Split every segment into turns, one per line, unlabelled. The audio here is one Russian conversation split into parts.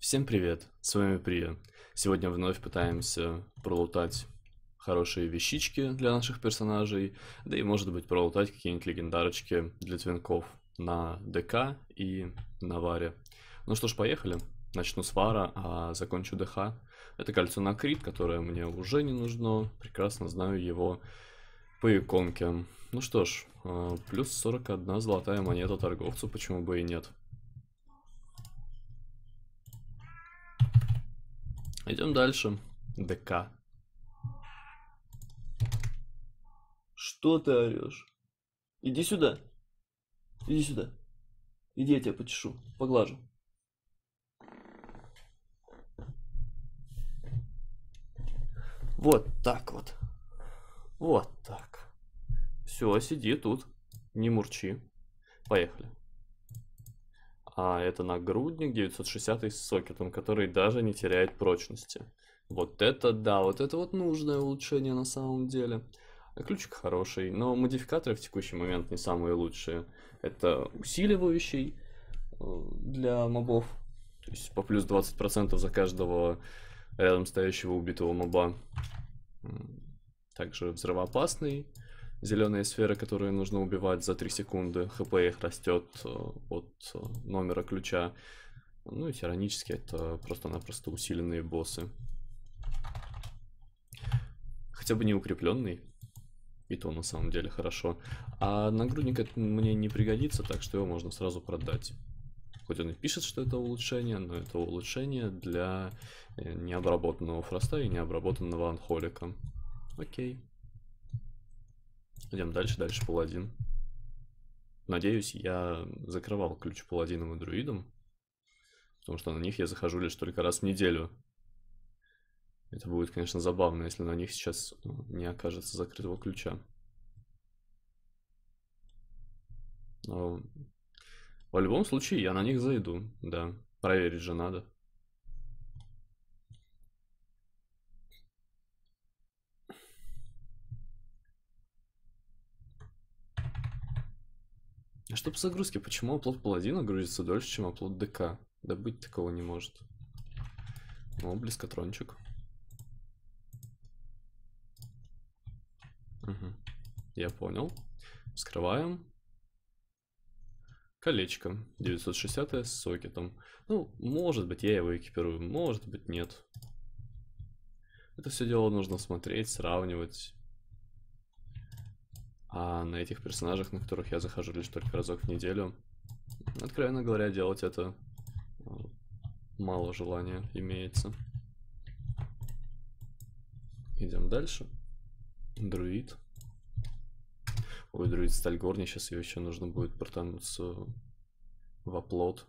Всем привет, с вами Прия. Сегодня вновь пытаемся пролутать хорошие вещички для наших персонажей, да и может быть пролутать какие-нибудь легендарочки для твинков на ДК и на Варе. Ну что ж, поехали. Начну с Вара, а закончу ДХ. Это кольцо на крит, которое мне уже не нужно. Прекрасно знаю его по иконке. Ну что ж, плюс 41 золотая монета торговцу, почему бы и нет. Идем дальше. ДК. Что ты орешь? Иди сюда. Иди сюда. Иди, я тебя почешу. Поглажу. Вот так вот. Вот так. Все, сиди тут. Не мурчи. Поехали. А это нагрудник 960 с сокетом, который даже не теряет прочности. Вот это да, вот это вот нужное улучшение на самом деле. Ключик хороший, но модификаторы в текущий момент не самые лучшие. Это усиливающий для мобов, то есть по плюс 20% за каждого рядом стоящего убитого моба. Также взрывоопасный. Зеленые сферы, которые нужно убивать за 3 секунды. ХП их растет от номера ключа. Ну и тиранически это просто-напросто усиленные боссы. Хотя бы не укрепленный. И то на самом деле хорошо. А нагрудник это мне не пригодится, так что его можно сразу продать. Хоть он и пишет, что это улучшение, но это улучшение для необработанного фроста и необработанного анхолика. Окей. Идем дальше, паладин. Надеюсь, я закрывал ключ паладинам и друидам, потому что на них я захожу лишь только раз в неделю. Это будет, конечно, забавно, если на них сейчас не окажется закрытого ключа. Но в любом случае я на них зайду, да. Проверить же надо. А что по загрузке? Почему оплот паладина грузится дольше, чем оплот ДК? Да быть такого не может. О, близкотрончик. Угу. Я понял. Вскрываем. Колечко 960 с сокетом. Ну, может быть, я его экипирую, может быть, нет. Это все дело нужно смотреть, сравнивать. А на этих персонажах, на которых я захожу лишь только разок в неделю, откровенно говоря, делать это мало желания имеется. Идем дальше. Друид. Ой, друид Стальгорни, сейчас ее еще нужно будет портануться в оплот.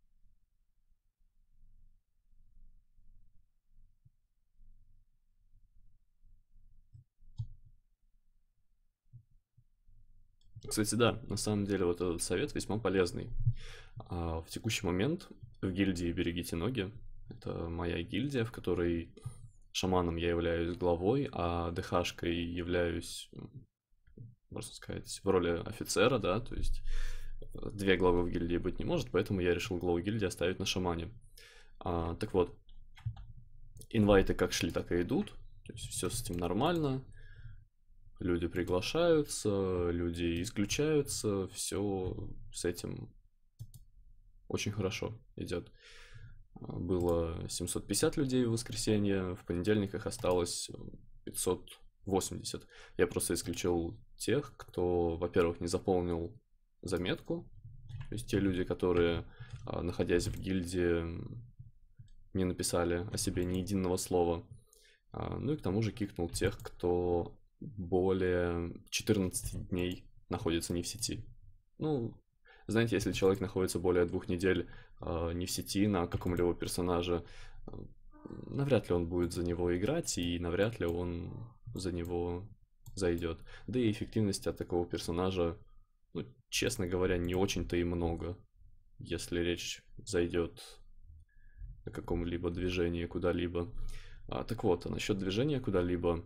Кстати, да, на самом деле вот этот совет весьма полезный. В текущий момент в гильдии «Берегите ноги», это моя гильдия, в которой шаманом я являюсь главой, а ДХшкой являюсь, можно сказать, в роли офицера, да, то есть две главы в гильдии быть не может, поэтому я решил главу гильдии оставить на шамане. Так вот, инвайты как шли, так и идут, то есть все с этим нормально. Люди приглашаются, люди исключаются, все с этим очень хорошо идет. Было 750 людей в воскресенье, в понедельник их осталось 580. Я просто исключил тех, кто, во-первых, не заполнил заметку, то есть те люди, которые, находясь в гильдии, не написали о себе ни единого слова. Ну и к тому же кикнул тех, кто более 14 дней находится не в сети. Ну, знаете, если человек находится более 2 недель не в сети на каком-либо персонаже, навряд ли он будет за него играть, и навряд ли он за него зайдет. Да и эффективности от такого персонажа, ну, честно говоря, не очень-то и много, если речь зайдет о каком-либо движении куда-либо. Так вот, а насчет движения куда-либо,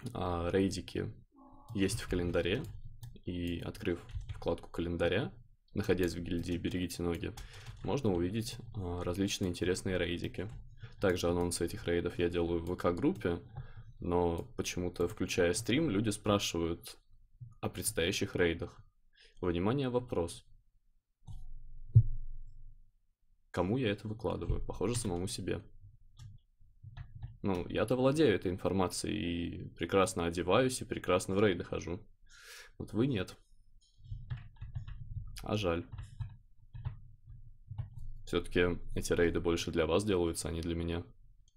рейдики есть в календаре, и открыв вкладку календаря, находясь в гильдии «Берегите ноги», можно увидеть различные интересные рейдики. Также анонсы этих рейдов я делаю в ВК-группе, но почему-то, включая стрим, люди спрашивают о предстоящих рейдах. Внимание, вопрос. Кому я это выкладываю? Похоже, самому себе. Ну, я-то владею этой информацией и прекрасно одеваюсь, и прекрасно в рейды хожу. Вот вы нет. А жаль. Все-таки эти рейды больше для вас делаются, а не для меня.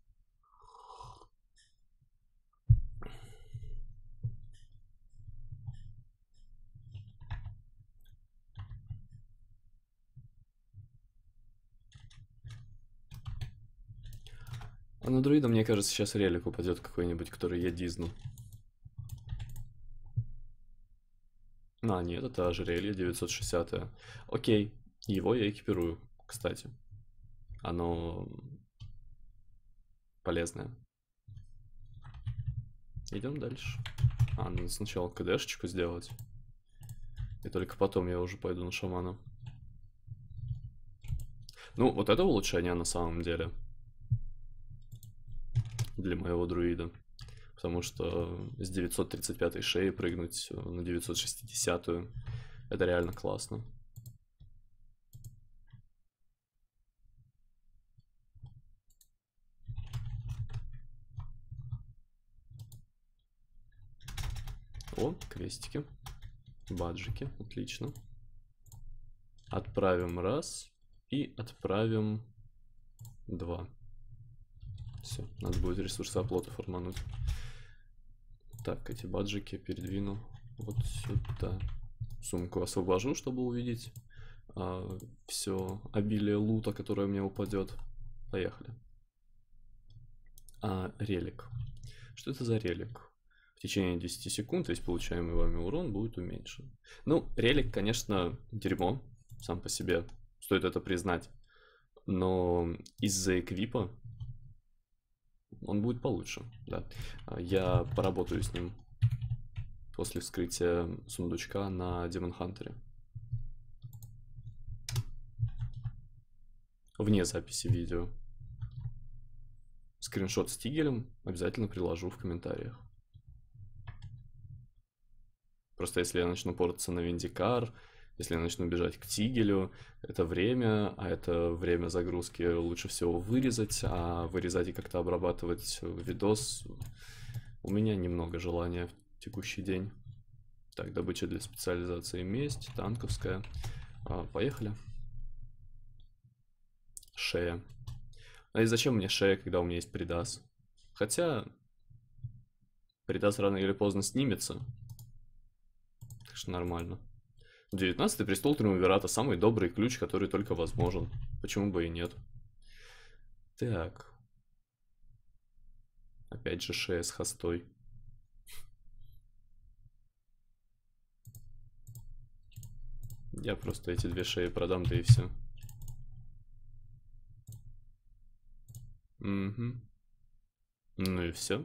А на друида, мне кажется, сейчас релик упадет какой-нибудь, который я дизну. А, нет, это ожерелье 960. Окей, его я экипирую, кстати. Оно полезное. Идем дальше. Надо сначала КДшечку сделать. И только потом я уже пойду на шамана. Ну, вот это улучшение на самом деле. Для моего друида. Потому что с 935 шеи прыгнуть на 960-ю, это реально классно. О, квестики. Баджики, отлично. Отправим раз и отправим 2. Все, надо будет ресурсы оплота формануть. Так, эти баджики передвину вот сюда. Сумку освобожу, чтобы увидеть все обилие лута, которое мне упадет. Поехали. Релик. Что это за релик? В течение 10 секунд весь получаемый вами урон будет уменьшен. Ну, релик, конечно, дерьмо сам по себе. Стоит это признать. Но из-за эквипа он будет получше, да. Я поработаю с ним после вскрытия сундучка на Demon Hunter. Вне записи видео. Скриншот с тигелем обязательно приложу в комментариях. Просто если я начну портиться на Виндикар, если я начну бежать к тигелю, это время, а это время загрузки лучше всего вырезать, а вырезать и как-то обрабатывать видос у меня немного желания в текущий день. Так, добыча для специализации месть, танковская. Поехали. Шея. А и зачем мне шея, когда у меня есть придас? Хотя придас рано или поздно снимется. Так что нормально. 19-й престол Триумвирата. Самый добрый ключ, который только возможен. Почему бы и нет? Так. Опять же шея с хостой. Я просто эти две шеи продам, да и все. Угу. Ну и все.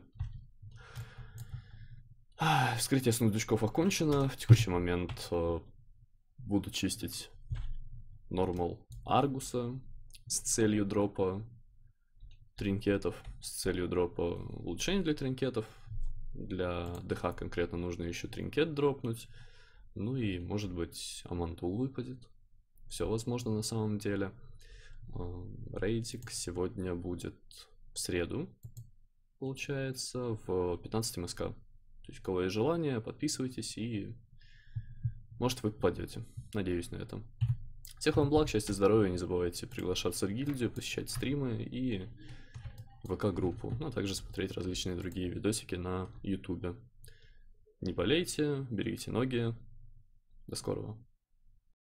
Вскрытие сундучков окончено. В текущий момент буду чистить нормал Аргуса с целью дропа тринкетов, с целью дропа улучшений для тринкетов. Для ДХ конкретно нужно еще тринкет дропнуть. Ну и, может быть, Амантул выпадет. Все возможно на самом деле. Рейдик сегодня будет в среду, получается, в 15 МСК. То есть, у кого есть желание, подписывайтесь и, может, вы попадете. Надеюсь на это. Всех вам благ, счастья, здоровья. Не забывайте приглашаться в гильдию, посещать стримы и ВК-группу, а также смотреть различные другие видосики на YouTube. Не болейте, берегите ноги. До скорого.